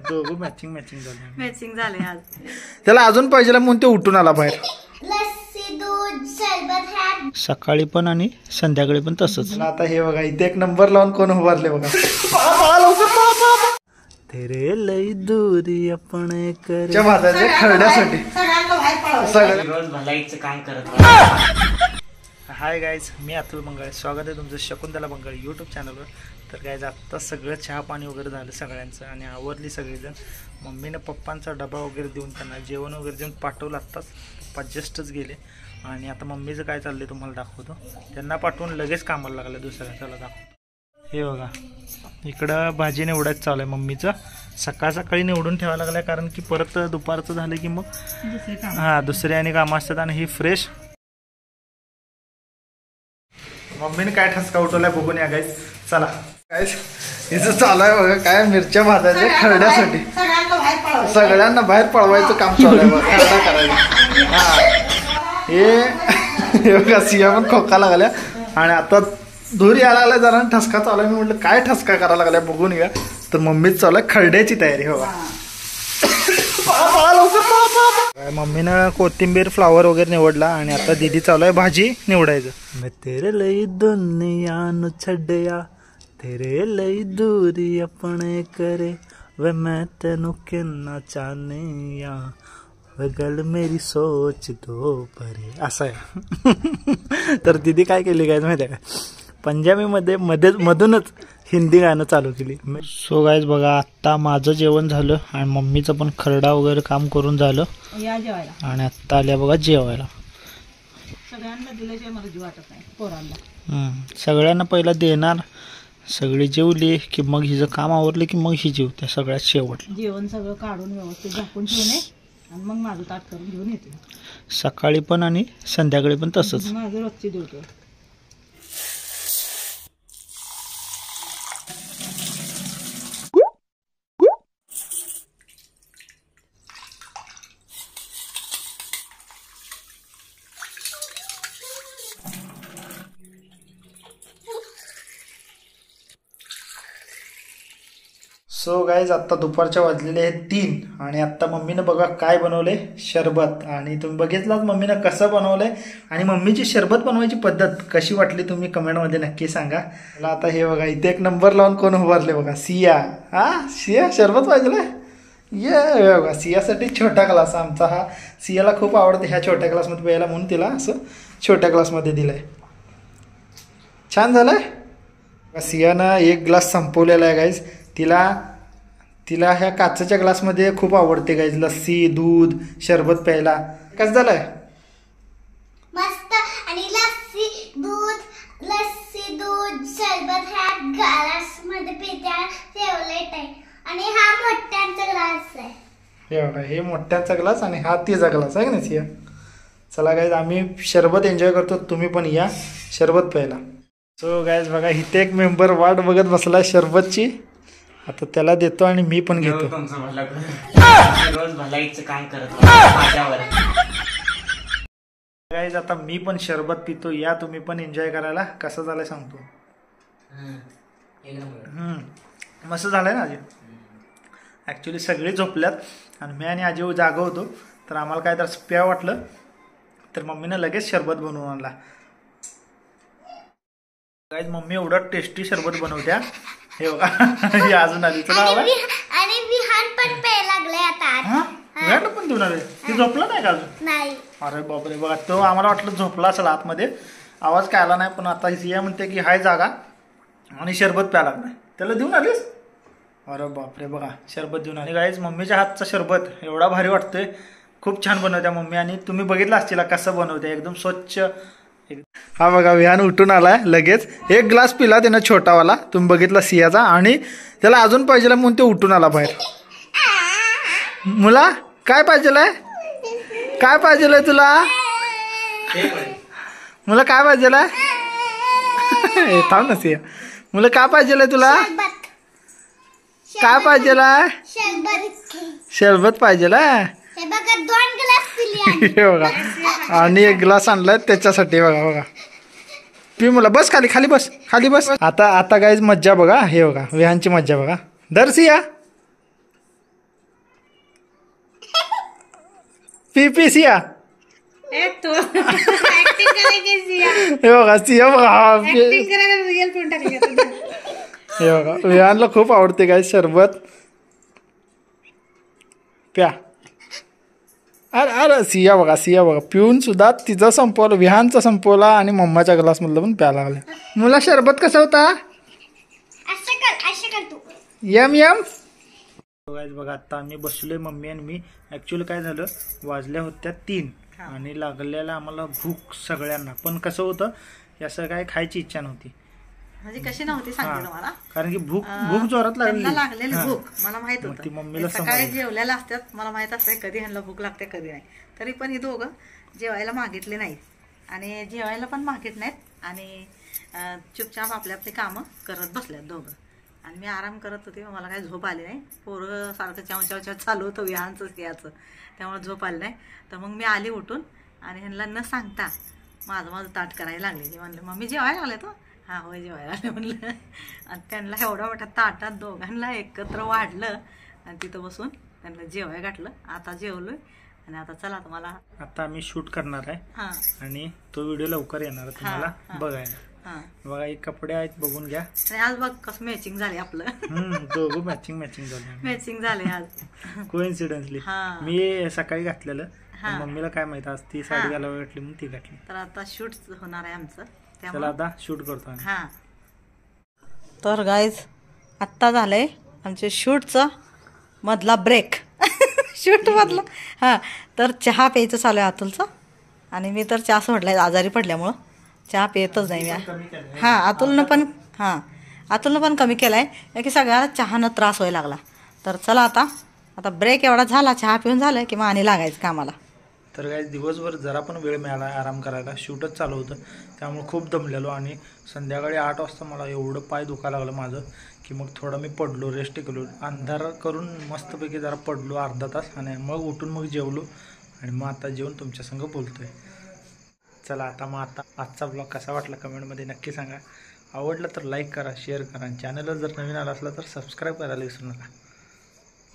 दोघं matching matching झालं. Matching झाले आज. त्याला अजून पाहिजे म्हणून ते उठून आला बाहेर. लस्सी दूध सरबत है सकाळी पण आणि संध्याकाळी पण तसंच. आता हे बघा इथे एक नंबर लावून कोण उभारले बघा. तेरे लई दूरी आपण करे भाताचे खरड्यासाठी सगळं भलाईचं काय करत. हाय गाईज, मी अतुल बंगाळे. स्वागत आहे तुमचं शकुंतला बंगाळे यूट्यूब चॅनलवर. तर गाईज आत्ता सगळं चहा पाणी वगैरे झालं सगळ्यांचं आणि आवरली सगळीजण. मम्मीनं पप्पांचा डबा वगैरे देऊन त्यांना जेवण वगैरे देऊन पाठवलं. आत्ताच पप्पा जस्टच गेले आणि आता मम्मीचं काय चाललंय तुम्हाला दाखवतो. त्यांना पाठवून लगेच कामाला लागलं दुसऱ्या. चला दाखवतो. हे बघा इकडं भाजी निवडायचं चालू आहे मम्मीचं. सकाळ सकाळी निवडून ठेवायला लागलं कारण की परत दुपारचं झालं की मग दुसरे आणि कामं असतात. आणि ही फ्रेश मम्मीने काय ठसका उठवलाय बघून या गाईस. चला गाईस हिचं चालू आहे बघा काय मिरच्या भाजायच्या खरड्यासाठी. सगळ्यांना बाहेर पळवायचं काम चालू आहे बघा. खरडा करायचा. हा हे बघा सिया पण खोका लागल्या आणि आता धूर यायला लागला जरा ठसका चालू आहे. मी म्हटलं काय ठसका करायला लागलाय बघून घ्या. तर मम्मीच चालू आहे खरड्याची तयारी. हो मम्मीनं कोथिंबीर फ्लावर वगैरे निवडला आणि आता दीदी चालू आहे भाजी निवडायचं. मैं तेरे लई दुनिया नु छड्या तेरे लई दूरी अपने करे वे मैं तेनू कहना चाहने या वे गल मेरी सोच दो परे. असं आहे. तर दीदी काय केली काय माहिती आहे का, पंजाबीमध्ये मधूनच हिंदी गाणं चालू केली. सो गाईज बघा आत्ता माझं जेवण झालं आणि मम्मीचं पण खरडा वगैरे काम करून झालं या जेवायला. आणि आत्ता आल्या बघा जेवायला. सगळ्यांना दिल्याशिवाय मला जीव वाटत नाही पोरांना. सगळ्यांना पहिला देणार. सगळी जेवली की मग हिचं काम आवरलं की मग ही जेवते सगळ्यात शेवट. जेवण सगळं काढून व्यवस्थित झाकून ठेवणे आणि मग माझं ताट करून घेऊन येते. सकाळी पण आणि संध्याकाळी पण तसंच. माझं रोजची ड्युटी. सो गाईज आत्ता दुपारच्या वाजलेले आहेत 3 आणि आत्ता मम्मीनं बघा काय बनवले शरबत. आणि तुम्ही बघितलात मम्मीनं कसं बनवलंय आणि मम्मीची शरबत बनवायची पद्धत कशी वाटली तुम्ही कमेंटमध्ये नक्की सांगा. मला आता हे बघा इथे एक नंबर लावून कोण उभारले बघा. सिया. हा सिया शरबत पाहिजे. ये बघा सियासाठी छोटा ग्लास आमचा. हा सियाला खूप आवडते ह्या छोट्या ग्लासमध्ये प्यायला म्हणून तिला असं छोट्या ग्लासमध्ये दिलंय. छान झालंय. सियानं एक ग्लास संपवलेला आहे गाईज. तिला ह्या काचेच्या ग्लासमध्ये खूप आवडते गाईज लस्सी दूध शरबत प्यायला. कसं झालंय मस्त. आणि लस्सी दूध सरबत ह्या ग्लास मध्ये पित्या फेवरेट आहे. आणि हा मोठ्यांचा ग्लास आहे. हे बघा हे मोठ्यांचा ग्लास आणि हा तिचा ग्लास आहे ना सिया. चला गाईज आम्ही शरबत एन्जॉय करतो. तुम्ही पण या शरबत प्यायला. सो गाईज बघा इथे एक मेंबर वाट बघत बसला शरबतची. आता त्याला देतो आणि मी पण घेतो. रोज भलाईचं काय करत माझ्यावर. गाईज आता मी पण शरबत पितो. या तुम्ही पण एन्जॉय करायला. कसं झालंय सांगतो. मस्त झालंय ना. आजी ॲक्च्युली सगळे झोपल्यात आणि मी आणि आजी जागा होतो. तर आम्हाला काय तर प्या वाटलं तर मम्मीनं लगेच शरबत बनवून आणला. गाईज मम्मी एवढं टेस्टी शरबत बनवत्या. हे बघा ही अजून आली. चला आणि विहान पण प्यायला लागले आता. विहान पण देऊन आले. ती झोपला नाही का अजून. नाही. अरे बापरे बघा तो आम्हाला वाटलं झोपला असेल आतमध्ये. आवाज काय आला नाही पण आता सिया म्हणते की हाय जागा आणि शरबत प्यायला लागलाय. त्याला देऊन आलीस. अरे बापरे बघा शरबत देऊन आली. गाईज मम्मीच्या हातचा शरबत एवढा भारी वाटतोय. खूप छान बनवत्या मम्मी. आणि तुम्ही बघितलं असतील कसं बनवते एकदम स्वच्छ. हा बघा विहान उठून आलाय लगेच. एक ग्लास पिला त्यानं छोटावाला तुम्ही बघितला सियाचा. आणि त्याला अजून पाहिजे म्हणून ते उठून आला बाहेर. मुला काय पाहिजेलाय काय पाहिजेलाय तुला. मुला काय पाहिजेलाय थांब ना सिया. मुला काय पाहिजेलाय तुला. काय पाहिजेलाय. शरबत पाहिजेलाय. हे बघा 2 ग्लास पिले. हे बघा आणि एक ग्लास आणलाय त्याच्यासाठी. बघा पी मुला. बस खाली बस. आता गाईज मज्जा बघा. हे बघा विहानची मज्जा बघा. दर्शिया पी सिया तू ऍक्टिंग करायची सिया हे बघा सिया बघा ऍक्टिंग करायला रिअल पण टाकली आता. हे बघा विहानला खूप आवडते काय सरबत प्या. अरे अरे सिया बघा पिऊन सुद्धा तिचं संपवलं विहानचं संपवला आणि मम्माच्या ग्लासमधलं पण प्या लागला. मुला सरबत कसा होता असं कर तू. M M. बघा आता आम्ही बसलोय मम्मी आणि मी. ऍक्च्युअली काय झालं वाजल्या होत्या 3 आणि लागलेला आम्हाला भूक सगळ्यांना. पण कसं होतं असं काय खायची इच्छा नव्हती. म्हणजे कशी नव्हती सांगते तुम्हाला. कारण की भूक जोरात लागलेली भूक मला माहित मग ती होतं. मम्मीला सकाळी जेवलेल्या असतात मला माहित असतं कधी ह्यांना भूक लागते कधी नाही. तरी पण ही दोघं जेवायला मागितले नाहीत आणि जेवायला पण मागित नाहीत आणि चुपचाप आपली आपली कामं करत बसल्यात दोघं. आणि मी आराम करत होते मला काही झोप आली नाही. पोरं सारखं चाव चालू होतं विहानचं याचं त्यामुळे झोप आली नाही. तर मग मी आली उठून आणि ह्यांना न सांगता माझं ताट करायला लागले. म्हणलं मम्मी जेवायला लागले तो हां होय जेवायला आले म्हणलं. आणि त्यांना एवढा मोठा ताटात दोघांना एकत्र वाढलं आणि तिथं बसून त्यांना जेवाय घातलं. आता जेवलोय आणि आता चला तुम्हाला आता आम्ही शूट करणार आहे हां आणि तो व्हिडिओ लवकर येणार आहे तुम्हाला बघायला. हां बघा एक कपडे आहेत बघून घ्या. आणि आज बघ कसं मॅचिंग झाले आपलं. दोघं मॅचिंग झालं. मॅचिंग झाले आज. कोइन्सिडेंटली हां मी सकाळी घातलेलं हां. मम्मीला काय माहित आज ती साडी घालावी वाटली म्हणून ती घातली. तर आता शूट होणार आहे आमचं चला त्यामुळे आता शूट करतो आम्ही. हां तर गाईज आत्ता झालंय आमच्या शूटचा मधला ब्रेक. शूट मधला हां. तर चहा प्यायचं चालू आहे अतुलचं आणि मी तर चहा सोडलाय आजारी पडल्यामुळं चहा पितच नाही मी. हां अतुलनं पण कमी केला आहे की सगळ्याला चहानं त्रास व्हायला लागला. तर चला आता ब्रेक एवढा झाला चहा पिऊन झालं की मग आणि लागायचं कामाला. तर काय दिवसभर जरा पण वेळ मिळाला आराम करायला. शूटच चालू होतं त्यामुळे खूप दमलेलो आणि संध्याकाळी 8 वाजता मला एवढं पाय दुखायला लागलं माझं की मग थोडं मी पडलो रेस्ट केलो. अंधार करून मस्तपैकी जरा पडलो अर्धा तास आणि मग उठून मग जेवलो आणि मग आता जेवून तुमच्यासंग बोलतोय. चला आता आजचा ब्लॉग कसा वाटला कमेंटमध्ये नक्की सांगा. आवडलं तर लाईक करा शेअर करा आणि चॅनलला जर नवीन आला असला तर सबस्क्राईब करायला विसरू नका.